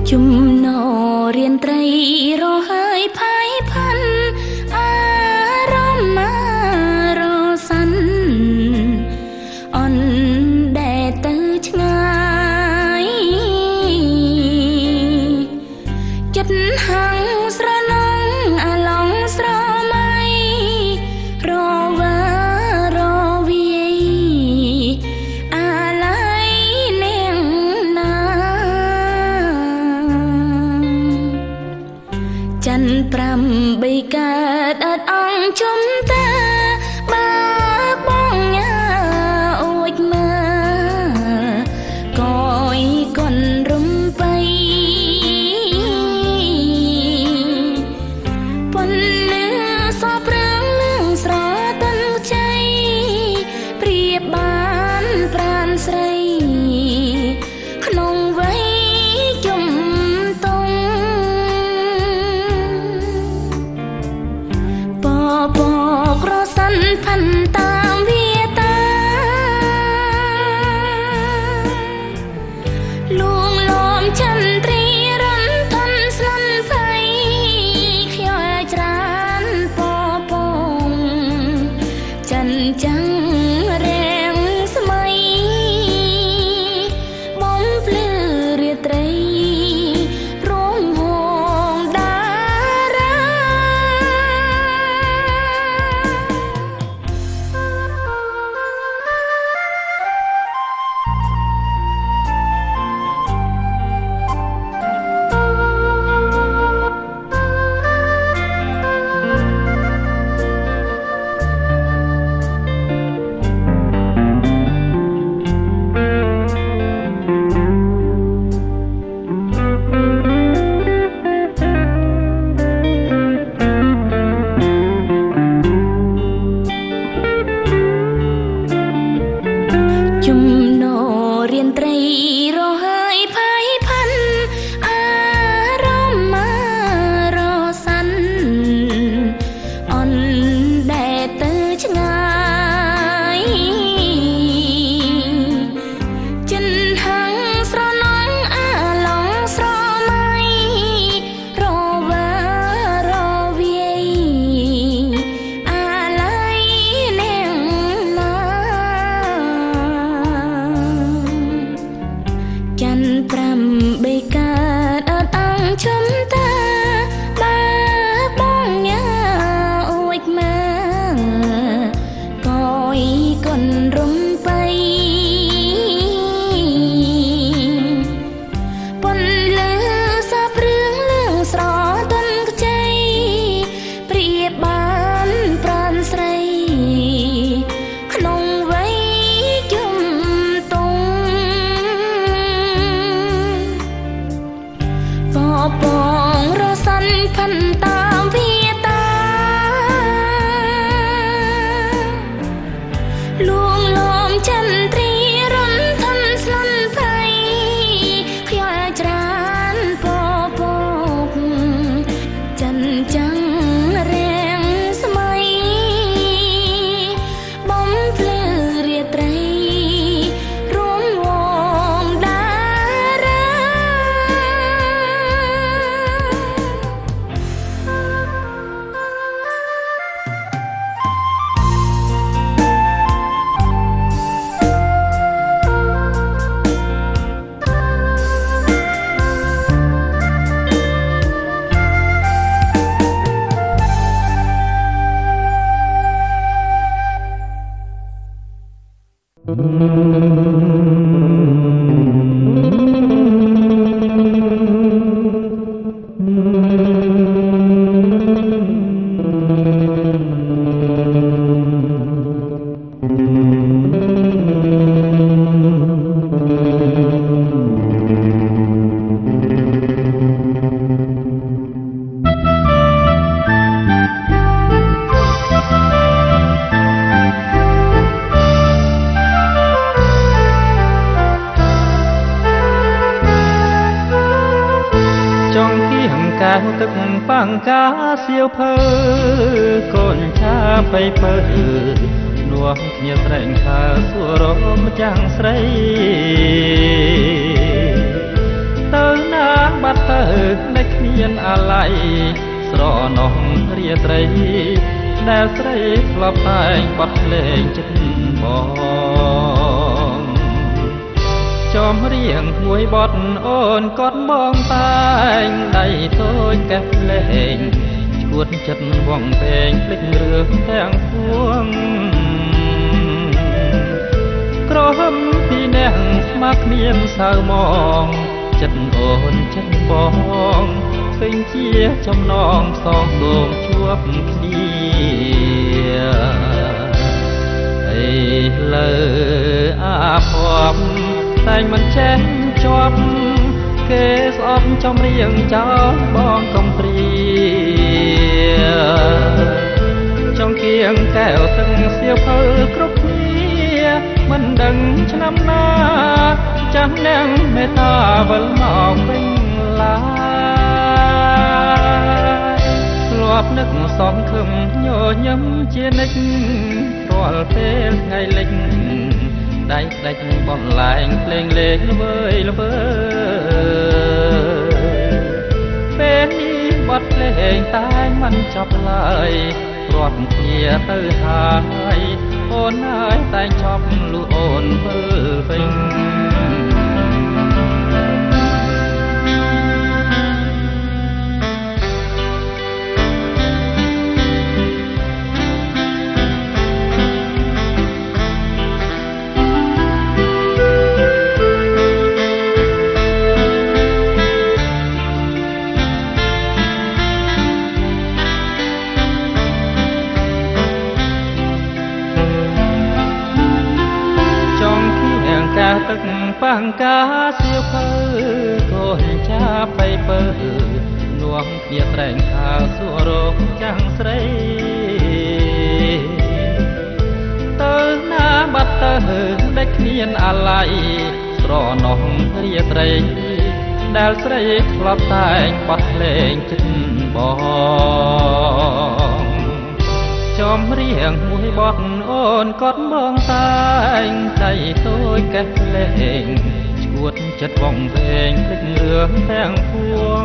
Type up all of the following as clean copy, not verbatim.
จุ่มนอเรียนไตรรอหายพายพันอารมณ์มารอสันอ่อนแดดตื้อชงายจัดหังสระน้องอาลองสระไม่รอว่ารอวีอะไรเนียงนาจันปรำใบกาดอัดอ่องชมตาบากบ้องยาโอดมาก้อยก่อนรุมไปปนเนื้อสอบเรื่องเรื่องสระตั้งใจเปรียบบานปราณใสขนมไว้จุ่มตรงปอปอกรอสันพันตามเวียตาลวงล้อมจันทรีรันทันสลันไฟขย่อยจรานปอปองจันจังแรงสมัยบ่มปลือเรียไตรร้องหงดาราจุ่มนอเรียนไตรรอหายพายพันอารมณ์มารอสันอ่อนแดดตื้อชงายจันหังสระน้องอาลองสระไม่รอว่ารอเวียอะไรเนียงนาจันปรำใบกาดอัดอ่างชมตาบากบ้องยาโอดมาก้อยก่อนรุมไปปนเลือสอบเรื่องเรื่องสระต้นกระใจเปรียบบานปราณใสขนมไว้จุ่มตรงปอปองรอสันพันตามเวียตาลวงล้อมจันทรีรันทันสลันไฟขย่อยจรานปอปอกจันจังแรงสมัยบ่มเพลือเรียไตรร่วมวงดารา cao tức bằng cá siêu phơ con cha bay phơ nuông nhật rèn khá xua rôm chàng sấy tớ na bắt អាឡ័យស្រណោះរាត្រីដែលស្រីធ្លាប់តែងបត់ភ្លេងចិត្តបងចំរៀងមួយបទអូនក៏បងតែងដៃតូចកែភ្លេងឈួតចិត្តវងពេងភ្លេចរឿងទាំងពួងក្រហមពីអ្នកស្មាក់មានសៅមងចិត្តអូនចិត្តបងឃើញជាចំណងសងសូមជួបគ្នាអីលើអាភ័ព្វតែមិនចេះជាប់គេស្អប់ចំរៀងចោលបងកំព្រាចង់គៀងកែវទឹកសៀវភៅគ្រប់គ្នាមិនដឹងឆ្នាំណាចាស់នាងមេត្តាវិលមកវិញឡាធ្លាប់នឹកសងខឹមញញឹមជានិច្ចរាល់ពេលថ្ងៃលិចដៃដាច់បនឡែងភ្លេងលេងល្វើយល្វើពេលនេះបទភ្លេងតែមិនចប់ឡើយរាប់គ្នាទៅហើយអូនហើយតែចប់លូអូនវិលវិញទឹកបាំងកាសៀវភៅកូនចាប់ไปពើនួងគ្នាត្រែងខាសួររកចាំងស្រីទៅណាបាត់ទៅដែលគ្មានអាឡ័យស្រណោះរាត្រីដែលស្រីធ្លាប់តែងបត់ភ្លេងចិត្តបងចំរៀងមួយបទអូនក៏បងតែងដៃតូចកែភ្លេងឈួតចិត្តវងវែងភ្លេចរឿងទាំងពួង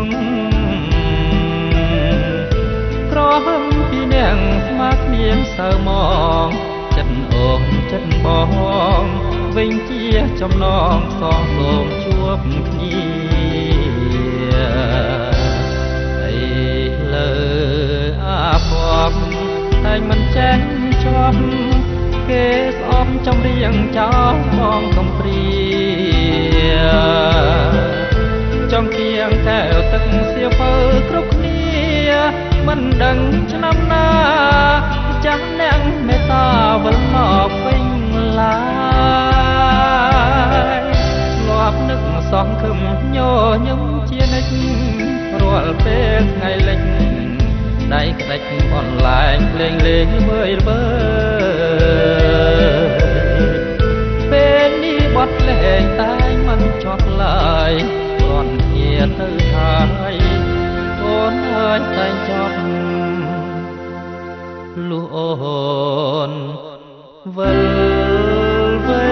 ក្រហមពីនាងស្មាគ្មានសៅមងចិត្តអូនចិត្តបងវិញជាចំណងសងសូមជួបគ្នាអីលើអាភ័ព្វតែមិនចេះជាប់គេស្អប់ចំរៀងចោលបងកំព្រាចង់គៀងកែវទឹកសៀវភៅគ្រប់គ្នាមិនដឹងឆ្នាំណាចាស់អ្នកមេត្តាវិលមកវិញឡាយធ្លាប់នឹកសងខឹមញញឹមជានិច្ចរាល់ពេលថ្ងៃលិចដៃក្តាច់បនឡែងភ្លេងលេងល្វើយល្វើពេលនេះបទភ្លេងតែមិនចប់ឡើយគ្រាន់គ្នាទៅហើយអូនហើយតែចប់លុះអូនវិលវិញ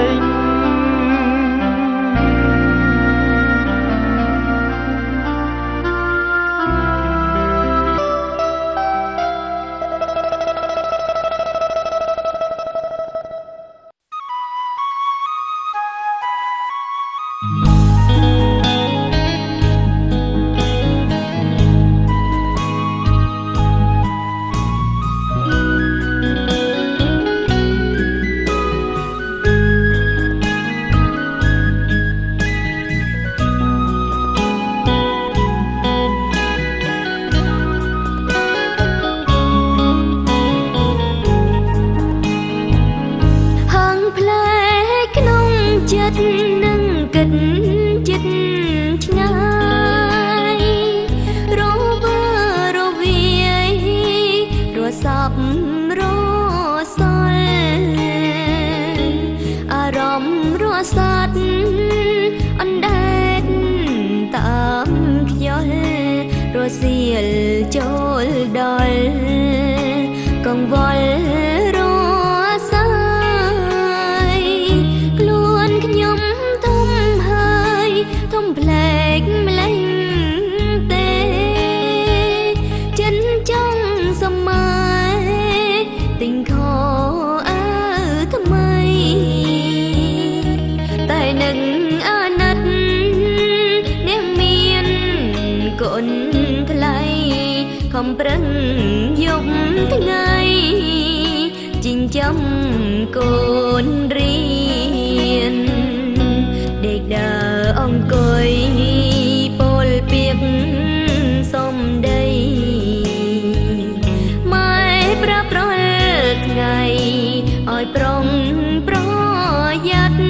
ចូលដល់កង្វល់រសាយខ្លួនខ្ញុំធំហើយធំប្លែកម្លេងទេมប្រឹងយប់ថ្ងៃចិញ្ចឹមកូនរៀនដេកដើរអង្គុយពលពាកសំដីម៉ែប្រាប់រាល់ថ្ងៃឲ្យប្រុងប្រយ័ត្ន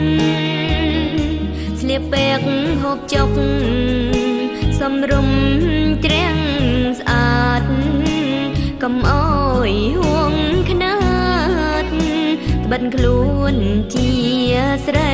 ស្លៀកពាក់ហូបចុកសំរុំច្រាំងស្អាតកុំអើយហួងខ្នាតត្បិតខ្លួនជាស្រី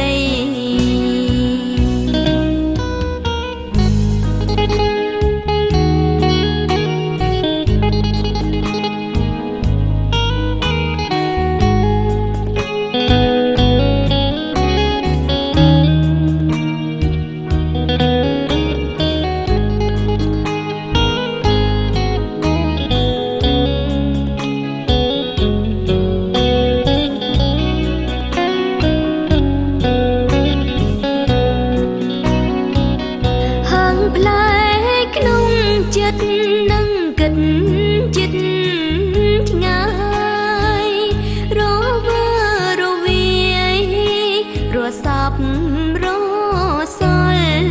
ចិត្តនឹងគិតចិត្តឆ្ងាយរវើរវាយរសាប់រសល់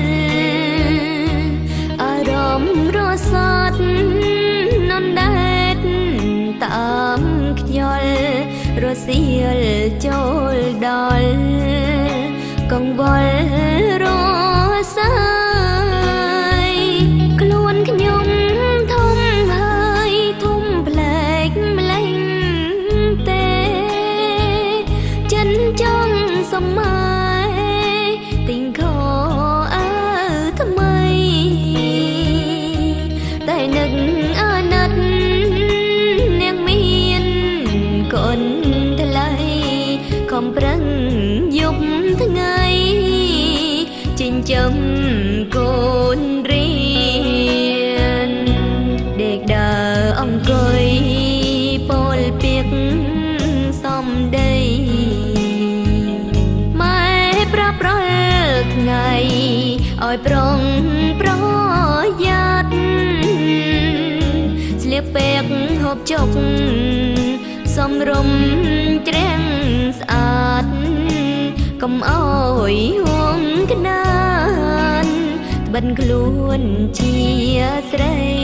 អារម្មណ៍រសាត់នំដែតតាមខ្យល់រសៀលចូលដល់កង្វល់រសាសម័យទិញខោអើថ្មីតែនឹកអាណិតនាងមានកូនថ្លៃខំប្រឹងយប់ថ្ងៃចិញ្ចឹមកូនរៀនដេកដើរអង្គុយពលពាកសំដីថ្ងៃឲ្យប្រុងប្រយ័ត្នស្លៀកពាក់ហូបចុកសំរុំច្រាំងស្អាតកុំអើយហួងខ្នាតត្បិតខ្លួនជាស្រី